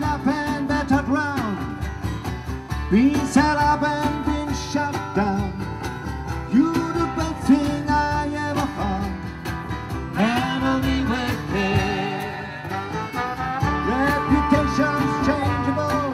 up and battered round, been set up and been shut down. You the best thing I ever found, enemy with care. Reputation's changeable,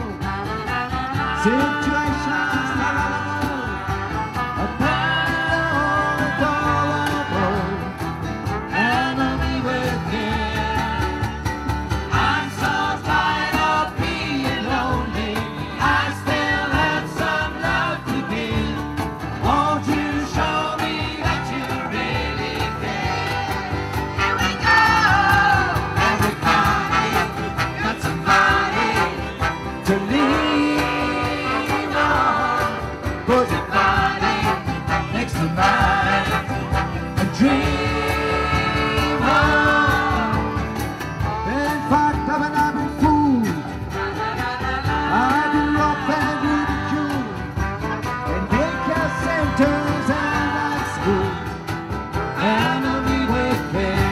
situations terrible, apparently adorable, enemy with care. I'm so tired of being lonely, I still have some love to give. Won't you show me that you really care? Here we go! Everybody got somebody to lean on. Put your body next to mine and dream on. In fact, I've been fooled. I grew up and ridiculed and take your sentence and high school. Enemy with care.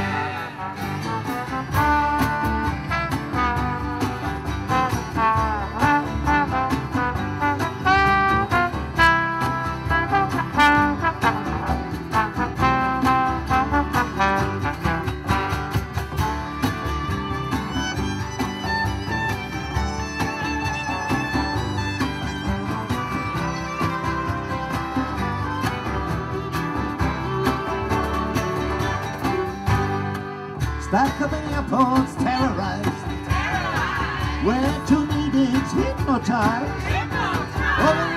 Stuck up in airports, terrorized. Went to meetings, hypnotized. Over